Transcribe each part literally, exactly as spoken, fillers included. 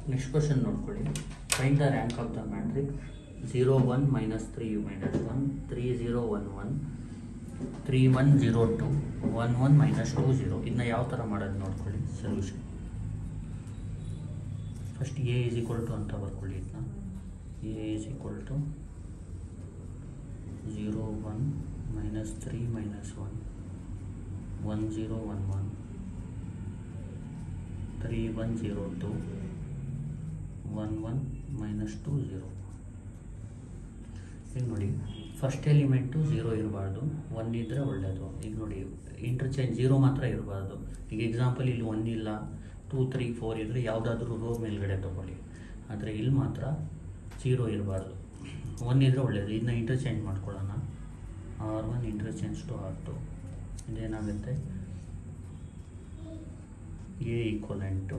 Next question ನೋಡ್ಕೊಳ್ಳಿ. Find the rank of the matrix zero one minus three you minus one three zero one one three one zero two one one minus two zero. ಇದನ್ನ ಯಾವ ಥರ ಮಾಡೋದು ನೋಡ್ಕೊಳ್ಳಿ. Solution first A is equal to ಅಂತ ಬರ್ಕೊಳ್ಳಿ. ಇದನ್ನ A is equal to zero one minus three minus one one zero one one three one zero two one one minus two zero. ಈಗ ನೋಡಿ, ಫಸ್ಟ್ ಎಲಿಮೆಂಟು ಝೀರೋ ಇರಬಾರ್ದು, one ಇದ್ದರೆ ಒಳ್ಳೆಯದು. ಈಗ ನೋಡಿ, ಇಂಟರ್ಚೇಂಜ್ ಝೀರೋ ಮಾತ್ರ ಇರಬಾರ್ದು. ಈಗ ಎಕ್ಸಾಂಪಲ್ ಇಲ್ಲಿ ಒನ್ ಇಲ್ಲ, ಟೂ ತ್ರೀ ಫೋರ್ ಇದ್ದರೆ ಯಾವುದಾದ್ರೂ ರೋ ಮೇಲ್ಗಡೆ ತೊಗೊಳ್ಳಿ. ಆದರೆ ಇಲ್ಲಿ ಮಾತ್ರ ಝೀರೋ ಇರಬಾರ್ದು, ಒನ್ ಇದ್ದರೆ ಒಳ್ಳೆಯದು. ಇದನ್ನ ಇಂಟರ್ಚೇಂಜ್ ಮಾಡ್ಕೊಳ್ಳೋಣ. R one interchange to R two. ಇದೇನಾಗುತ್ತೆ, ಎ ಈಕ್ವಲೆಂಟು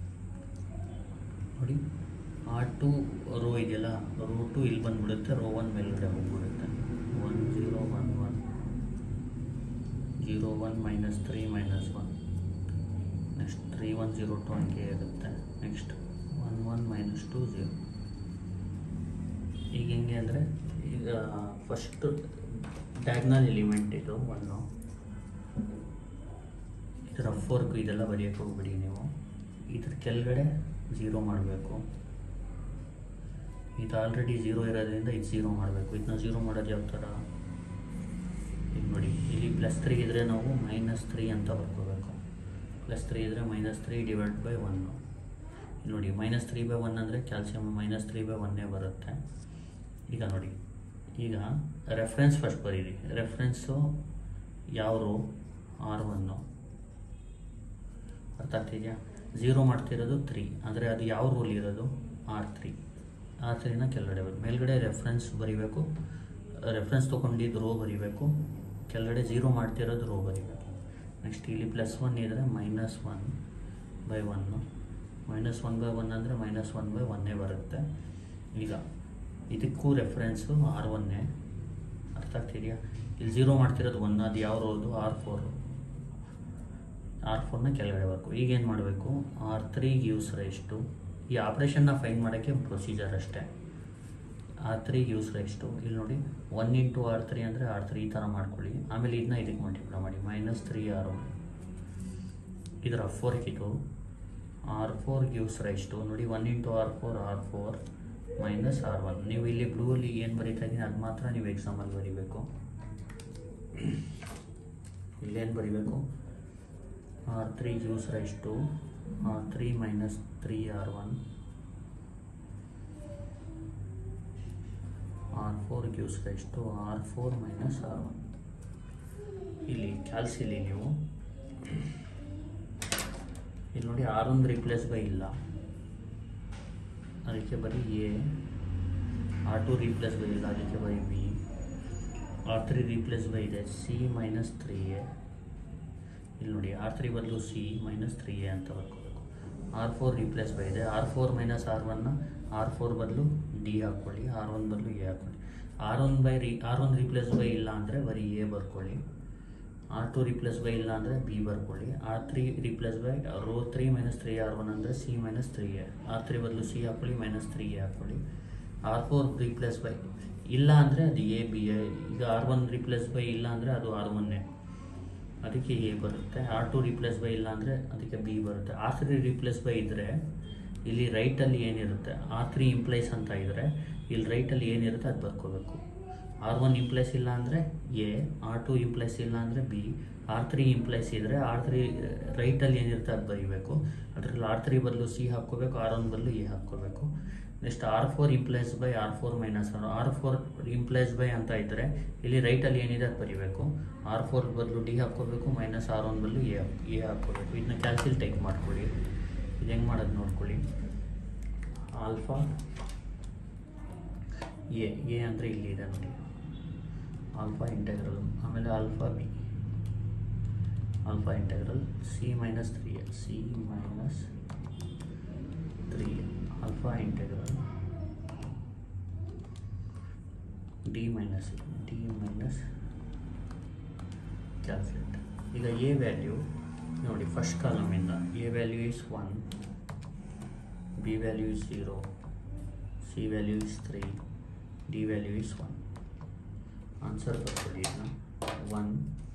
ನೋಡಿ ಆರ್ ಟು ರೋ ಇದೆಯಲ್ಲ, ರೋ ಟು ಇಲ್ಲಿ ಬಂದುಬಿಡುತ್ತೆ, ರೋ ಒನ್ ಮೇಲ್ಗಡೆ ಹೋಗ್ಬಿಡುತ್ತೆ. One zero one one zero one minus three minus one next three one zero two ಹಂಗೆ ಇರುತ್ತೆ. Next one one minus two zero. ಈಗ ಹೆಂಗೆ ಅಂದರೆ, ಈಗ ಫಸ್ಟು ಡಯಾಗ್ನಲ್ ಎಲಿಮೆಂಟ್ ಇದು ಒನ್ನು, ಇದು ರಫ್ ವರ್ಕ್ ಇದೆಲ್ಲ ಬರೆಯೋಕ್ಕೆ ಹೋಗ್ಬಿಡಿ ನೀವು. ಇದ್ರ ಕೆಳಗಡೆ ಝೀರೋ ಮಾಡಬೇಕು. ಇದು ಆಲ್ರೆಡಿ ಝೀರೋ ಇರೋದ್ರಿಂದ ಇದು ಝೀರೋ ಮಾಡಬೇಕು. ಇದನ್ನ ಝೀರೋ ಮಾಡೋದು ಯಾವ ಥರ, ಈಗ ನೋಡಿ, ಇಲ್ಲಿ ಪ್ಲಸ್ ತ್ರೀ ಇದ್ದರೆ ನಾವು ಮೈನಸ್ ತ್ರೀ ಅಂತ ಬರ್ಕೋಬೇಕು. ಪ್ಲಸ್ ತ್ರೀ ಇದ್ದರೆ minus three divide by one. ಇಲ್ಲಿ ನೋಡಿ, ಮೈನಸ್ ತ್ರೀ ಬೈ ಒನ್ ಅಂದರೆ ಕ್ಯಾಲ್ಸಿಯಮ್ ಮೈನಸ್ ತ್ರೀ ಬೈ ಒನ್ನೇ ಬರುತ್ತೆ. ಈಗ ನೋಡಿ, ಈಗ ರೆಫ್ರೆನ್ಸ್ ಫಸ್ಟ್ ಬರೀರಿ. ರೆಫ್ರೆನ್ಸು ಯಾವ ರೋ, ಆರ್ ಒನ್ನು. ಅರ್ಥ ಆಗ್ತಿದೆಯಾ? ಝೀರೋ ಮಾಡ್ತಿರೋದು ತ್ರೀ, ಅಂದರೆ ಅದು ಯಾವ ರೋಲ್ ಇರೋದು, ಆರ್ ತ್ರೀ. ಆರ್ ತ್ರೀನ ಕೆಳಗಡೆ ಬರಬೇಕು. ಮೇಲ್ಗಡೆ ರೆಫ್ರೆನ್ಸ್ ಬರೀಬೇಕು, ರೆಫ್ರೆನ್ಸ್ ತೊಗೊಂಡಿದ್ದು ರೋ ಬರೀಬೇಕು, ಕೆಳಗಡೆ ಝೀರೋ ಮಾಡ್ತಿರೋದು ರೋ ಬರೀಬೇಕು. ನೆಕ್ಸ್ಟ್ ಇಲ್ಲಿ ಪ್ಲಸ್ ಒನ್ ಇದ್ದರೆ minus one by one. Minus one by one ಅಂದರೆ ಮೈನಸ್ ಒನ್ ಬೈ ಒನ್ನೇ ಬರುತ್ತೆ. ಈಗ ಇದಕ್ಕೂ ರೆಫರೆನ್ಸು ಆರ್ ಒನ್ನೇ. ಅರ್ಥ ಆಗ್ತಿದೆಯಾ? ಇಲ್ಲಿ ಝೀರೋ ಮಾಡ್ತಿರೋದು ಒನ್, ಅದು ಯಾವ ರೋದು, ಆರ್ ಫೋರು. ಆರ್ ಫೋರ್ನ ಕೆಳಗಡೆ ಬರಬೇಕು. ಈಗೇನು ಮಾಡಬೇಕು, R three gives rise to, ಈ ಆಪ್ರೇಷನ್ನ ಫೈನ್ ಮಾಡೋಕ್ಕೆ ಪ್ರೊಸೀಜರ್ ಅಷ್ಟೇ. R three gives rise to, ಇಲ್ಲಿ ನೋಡಿ, ಒನ್ ಇಂಟು ಆರ್ ತ್ರೀ ಅಂದರೆ ಆರ್ ತ್ರೀ ಈ ಥರ ಮಾಡ್ಕೊಳ್ಳಿ. ಆಮೇಲೆ ಇದನ್ನ ಇದಕ್ಕೆ ಮಲ್ಟಿಪ್ಲೈ ಮಾಡಿ, ಮೈನಸ್ ತ್ರೀ ಆರ್ ಒನ್. ಇದರ ಫೋರ್ ಇದು R four gives rise to, ನೋಡಿ, one into R four R four minus R one. ನೀವು ಇಲ್ಲಿ ಬ್ಲೂ ಅಲ್ಲಿ ಏನು ಬರೀತಾ ಇದ್ದೀನಿ ಅದು ಮಾತ್ರ ನೀವು ಎಕ್ಸಾಮಲ್ಲಿ ಬರೀಬೇಕು. ಇಲ್ಲೇನು ಬರೀಬೇಕು, R three gives rise to R three minus three R one, R four gives rise to R four minus R one. ಇಲ್ಲಿ ಕ್ಯಾಲ್ಸಿಲಿ ನೀವು ಇಲ್ಲಿ ನೋಡಿ, ಆರ್ ಒಂದು ರಿಪ್ಲೇಸ್ ಬೈ ಇಲ್ಲ, ಅದಕ್ಕೆ ಬರೀ A. R two replace by ಇಲ್ಲ, ಅದಕ್ಕೆ ಬರೀ B. R three replace by ಇದೆ, ಸಿ ಮೈನಸ್ ತ್ರೀ ಎ. ಇಲ್ಲಿ ನೋಡಿ, ಆರ್ ತ್ರೀ ಬದಲು ಸಿ ಮೈನಸ್ ತ್ರೀ ಎ ಅಂತ ಬರ್ಕೋಬೇಕು. ಆರ್ ಫೋರ್ ರೀಪ್ಲೇಸ್ ಬೈ ಇದೆ, ಆರ್ ಫೋರ್ ಮೈನಸ್ ಆರ್ ಒನ್ನ ಆರ್ ಫೋರ್ ಬದಲು ಡಿ ಹಾಕ್ಕೊಳ್ಳಿ, ಆರ್ ಒನ್ ಬದಲು ಎ ಹಾಕ್ಕೊಳ್ಳಿ. ಆರ್ ಒನ್ ಬೈ ರೀ ಆರ್ ಒನ್ ರೀಪ್ಲೇಸ್ ಬೈ ಇಲ್ಲ ಅಂದರೆ ಬರೀ ಎ ಬರ್ಕೊಳ್ಳಿ. ಆರ್ ಟು ರೀಪ್ಲೇಸ್ ಬೈ ಇಲ್ಲ ಅಂದರೆ ಬಿ ಬರ್ಕೊಳ್ಳಿ. R three replace by row three minus three R one ಅಂದರೆ C minus three A. R three ಬದಲು ಸಿ ಹಾಕ್ಕೊಳ್ಳಿ, ಮೈನಸ್ ತ್ರೀ ಎ ಹಾಕ್ಕೊಳ್ಳಿ. ಆರ್ ಫೋರ್ ರೀಪ್ಲೇಸ್ ಬೈ ಇಲ್ಲ ಅಂದರೆ ಅದು ಎ ಬಿ ಎ. ಈಗ ಆರ್ ಒನ್ ರೀಪ್ಲೇಸ್ ಬೈ ಇಲ್ಲ ಅಂದರೆ ಅದು ಆರ್ ಒನ್ನೇ, ಅದಕ್ಕೆ ಎ ಬರುತ್ತೆ. ಆರ್ ಟು ರೀಪ್ಲೇಸ್ ಬೈ ಇಲ್ಲ ಅಂದರೆ ಅದಕ್ಕೆ ಬಿ ಬರುತ್ತೆ. ಆರ್ ತ್ರೀ ರೀಪ್ಲೇಸ್ ಬೈ ಇದ್ದರೆ ಇಲ್ಲಿ ರೈಟಲ್ಲಿ ಏನಿರುತ್ತೆ, ಆರ್ ತ್ರೀ ಇಂಪ್ಲೈಸ್ ಅಂತ ಇದ್ದರೆ ಇಲ್ಲಿ ರೈಟಲ್ಲಿ ಏನಿರುತ್ತೆ ಅದು ಬರ್ಕೋಬೇಕು. ಆರ್ ಒನ್ ಇಂಪ್ಲೈಸ್ ಇಲ್ಲ ಅಂದರೆ ಎ, ಆರ್ ಟು ಇಂಪ್ಲೈಸ್ ಇಲ್ಲ ಅಂದರೆ ಬಿ, ಆರ್ ತ್ರೀ ಇಂಪ್ಲೈಸ್ ಇದ್ದರೆ ಆರ್ ತ್ರೀ ರೈಟಲ್ಲಿ ಏನಿರುತ್ತೆ ಅದು ಬರೀಬೇಕು. ಅದರಲ್ಲಿ ಆರ್ ತ್ರೀ ಬದಲು ಸಿ ಹಾಕ್ಕೋಬೇಕು, ಆರ್ ಒನ್ ಬದಲು ಎ ಹಾಕ್ಕೋಬೇಕು. Next R four implies by R four minus R. R four implies by ಅಂತ ಇದ್ದರೆ ಇಲ್ಲಿ ರೈಟಲ್ಲಿ ಏನಿದೆ ಅದು ಬರೀಬೇಕು. ಆರ್ ಫೋರ್ ಬದಲು ಡಿ ಹಾಕ್ಕೋಬೇಕು, ಮೈನಸ್ ಆರ್ ಒನ್ ಬದಲು ಎ ಎ ಹಾಕ್ಕೋಬೇಕು. ಇದನ್ನ ಕ್ಯಾಲ್ಸಿಲ್ ಟೈಪ್ ಮಾಡ್ಕೊಳ್ಳಿ. ಇದು ಹೆಂಗೆ ಮಾಡೋದು ನೋಡ್ಕೊಳ್ಳಿ. ಆಲ್ಫಾ ಎ ಎ ಅಂದರೆ ಇಲ್ಲಿ ಇದೆ ನೋಡಿ, ಆಲ್ಫಾ ಇಂಟೆಗ್ರಲ್. ಆಮೇಲೆ alpha B, alpha integral C minus three A, C minus three A, alpha integral D minus D minus calculate. ಈಗ ಎ ವ್ಯಾಲ್ಯೂ ನೋಡಿ, ಫಸ್ಟ್ ಕಾಲಮಿಂದ A value is one, B value is zero, C value is three, D value is one. Answer ಬರ್ಕೊಳ್ಳಿ ಇದನ್ನ. one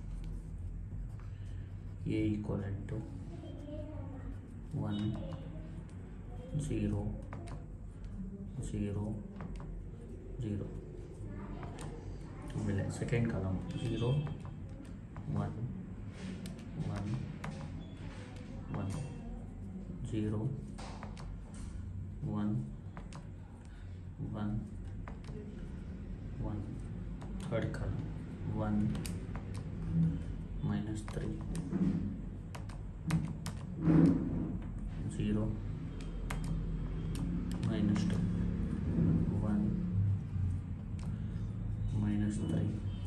A equivalent to one zero zero zero. ಆಮೇಲೆ second column zero one one one zero one one one. Third column one minus three zero minus two one minus three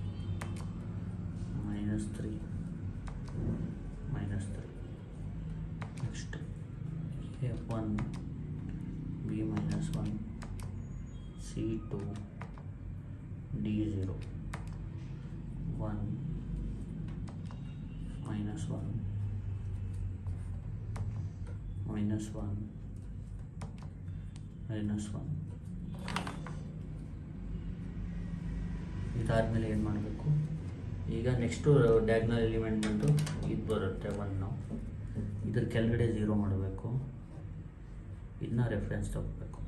minus three minus three. Next A one B minus one C two D zero one minus one minus one minus one. ಇದಾದಮೇಲೆ ಏನು ಮಾಡಬೇಕು ಈಗ next diagonal element ಬಂದು ಇದು ಬರುತ್ತೆ one, ಇದ್ರ ಕೆಳಗಡೆ zero ಮಾಡಬೇಕು, ಇದನ್ನ ರೆಫರೆನ್ಸ್ ತಗೋಬೇಕು.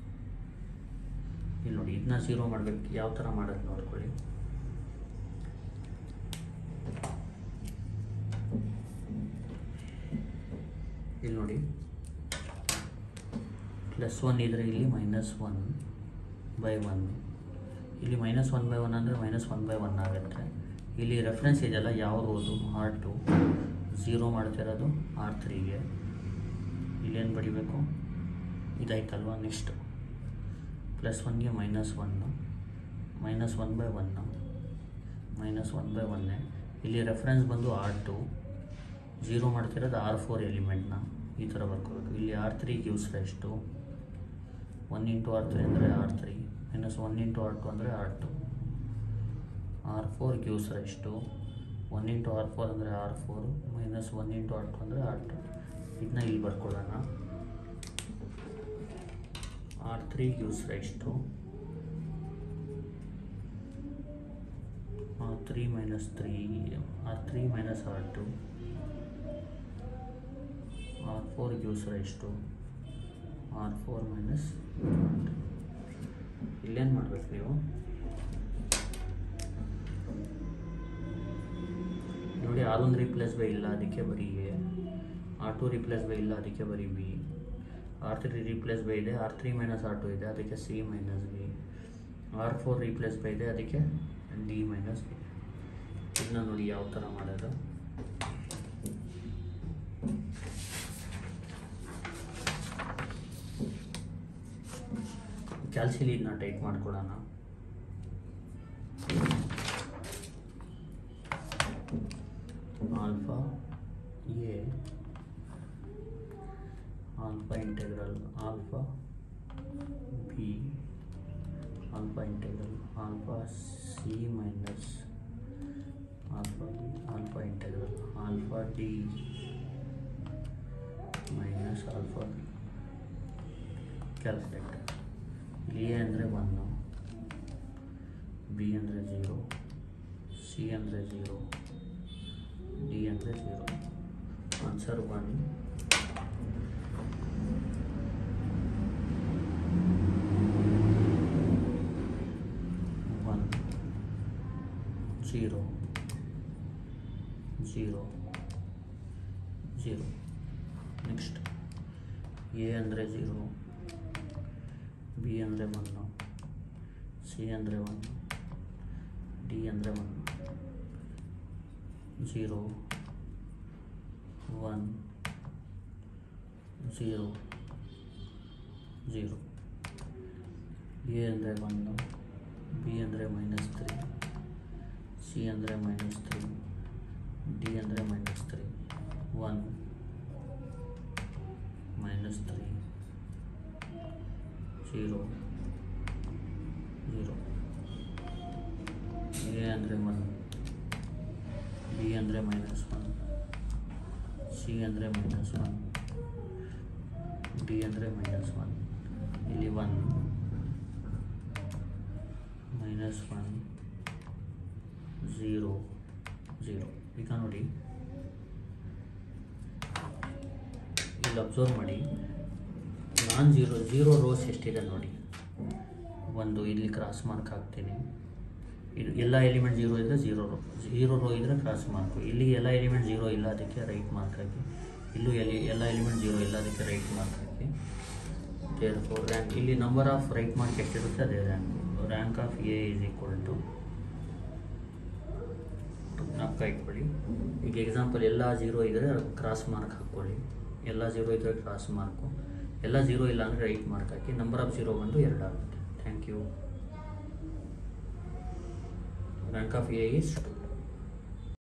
ಇಲ್ಲಿ ನೋಡಿ ಇದನ್ನ ಝೀರೋ ಮಾಡಬೇಕು. ಯಾವ ಥರ ಮಾಡೋದು ನೋಡ್ಕೊಳ್ಳಿ. ಇಲ್ಲಿ ನೋಡಿ ಪ್ಲಸ್ ಒನ್ ಇದ್ರೆ ಇಲ್ಲಿ ಮೈನಸ್ ಒನ್ ಬೈ ಒನ್, ಇಲ್ಲಿ ಮೈನಸ್ ಒನ್ ಬೈ ಒನ್ ಅಂದರೆ ಮೈನಸ್ ಒನ್ ಬೈ ಒನ್ ಆಗುತ್ತೆ. ಇಲ್ಲಿ ರೆಫರೆನ್ಸ್ ಇದೆಯಲ್ಲ ಯಾವುದು ಅದು ಆರ್ ಟು, ಝೀರೋ ಮಾಡ್ತಿರೋದು ಆರ್ ತ್ರೀಗೆ. ಇಲ್ಲೇನು ಬಡಿಬೇಕು ಇದಾಯ್ತಲ್ವ. ನೆಕ್ಸ್ಟ್ ಪ್ಲಸ್ ಒನ್ಗೆ minus one minus one by one minus one by ಒನ್ನೇ. ಇಲ್ಲಿ ರೆಫರೆನ್ಸ್ ಬಂದು ಆರ್ ಟು, ಝೀರೋ ಮಾಡ್ತಿರೋದು ಆರ್ ಫೋರ್ ಎಲಿಮೆಂಟ್ನ ಈ ಥರ ಬರ್ಕೋಬೇಕು. ಇಲ್ಲಿ ಆರ್ ತ್ರೀ ಗಿವ್ಸ್ ಎಷ್ಟು ಒನ್ ಇಂಟು ಆರ್ ತ್ರೀ ಅಂದರೆ R three minus one into R two ಅಂದರೆ R two. R four gives ಎಷ್ಟು ಒನ್ ಇಂಟು ಆರ್ ಫೋರ್ ಅಂದರೆ R four minus one into R two ಅಂದರೆ ಆರ್ ಟು. ಇದನ್ನ ಇಲ್ಲಿ ಬರ್ಕೊಳ್ಳೋಣ. R three gives ಎಷ್ಟು R three minus three R three minus R two. R four gives ಎಷ್ಟು R four minus R two. ಇಲ್ಲೇನು ಮಾಡಬೇಕು ನೀವು ನೋಡಿ, ಆರ್ ಒನ್ ರಿಪ್ಲೇಸ್ ಬೈ ಇಲ್ಲ ಅದಕ್ಕೆ ಬರೀ A, R two replace by ಇಲ್ಲ ಅದಕ್ಕೆ ಬರೀ B, R three replace by ಇದೆ R three minus R two ಇದೆ ಅದಕ್ಕೆ C minus B, R four replace by ಇದೆ ಅದಕ್ಕೆ ಡಿ ಮೈನಸ್ ಬಿ. ಇದನ್ನ ನೋಡಿ ಯಾವ ಥರ ಮಾಡೋದು. ಕ್ಯಾಲ್ಸಿಲಿ ಇದನ್ನ ಟೈಪ್ ಮಾಡ್ಕೊಳ್ಳೋಣ. Alpha A alpha integral alpha B alpha integral alpha C minus alpha B alpha integral alpha D minus alpha B. Calculate. A ಅಂದರೆ ಒನ್ನು, ಬಿ ಅಂದರೆ ಝೀರೋ, ಸಿ ಅಂದರೆ ಝೀರೋ, ಡಿ ಅಂದರೆ zero. Answer one. One zero zero zero. Next A ಅಂದರೆ zero, B ಅಂದರೆ one, C ಅಂದರೆ one, D ಅಂದರೆ one. Zero one zero zero. A ಅಂದರೆ one, B ಅಂದರೆ ಮೈನಸ್ ತ್ರೀ, ಸಿ ಅಂದರೆ ಮೈನಸ್ ತ್ರೀ, ಡಿ ಅಂದರೆ minus three. One minus three zero zero. A ಅಂದರೆ one, B ಅಂದರೆ ಮೈನಸ್ ಒನ್, ಸಿ ಅಂದರೆ minus one, D ಅಂದರೆ minus one, ಇಲ್ಲಿ one minus one zero zero. ಈಗ ನೋಡಿ ಇಲ್ಲಿ ಅಬ್ಸರ್ವ್ ಮಾಡಿ, ನಾನ್ ಝೀರೋ ಝೀರೋ ರೋಸ್ ಎಷ್ಟಿದೆ ನೋಡಿ. ಒಂದು ಇಲ್ಲಿ ಕ್ರಾಸ್ ಮಾರ್ಕ್ ಹಾಕ್ತೀನಿ. ಇದು ಎಲ್ಲ ಎಲಿಮೆಂಟ್ ಜೀರೋ ಇದ್ದರೆ ಝೀರೋ ರೋ, ಝೀರೋ ರೋ ಇದ್ದರೆ ಕ್ರಾಸ್ ಮಾರ್ಕು. ಇಲ್ಲಿ ಎಲ್ಲ ಎಲಿಮೆಂಟ್ ಜೀರೋ ಇಲ್ಲ, ಅದಕ್ಕೆ ರೈಟ್ ಮಾರ್ಕ್ ಹಾಕಿ. ಇಲ್ಲೂ ಎಲ್ಲಿ ಎಲ್ಲ ಎಲಿಮೆಂಟ್ ಜೀರೋ ಇಲ್ಲ, ಅದಕ್ಕೆ ರೈಟ್ ಮಾರ್ಕ್ ಹಾಕಿ. ದೇರ್ಫೋರ್ ರ್ಯಾಂಕ್, ಇಲ್ಲಿ ನಂಬರ್ ಆಫ್ ರೈಟ್ ಮಾರ್ಕ್ ಎಷ್ಟಿರುತ್ತೆ ಅದೇ rank. Rank of A is equal to ನಾಲ್ಕು ಇಟ್ಕೊಳ್ಳಿ. ಈಗ ಎಕ್ಸಾಂಪಲ್ ಎಲ್ಲ ಜೀರೋ ಇದ್ದರೆ ಕ್ರಾಸ್ ಮಾರ್ಕ್ ಹಾಕ್ಕೊಳ್ಳಿ, ಎಲ್ಲ ಜೀರೋ ಇದ್ದರೆ ಕ್ರಾಸ್ ಮಾರ್ಕು, ಎಲ್ಲ ಜೀರೋ ಇಲ್ಲ ಅಂದರೆ ರೈಟ್ ಮಾರ್ಕ್ ಹಾಕಿ. ನಂಬರ್ ಆಫ್ ಜೀರೋ ಬಂದು ಎರಡು ಆಗುತ್ತೆ. Thank you. Rank of A is to.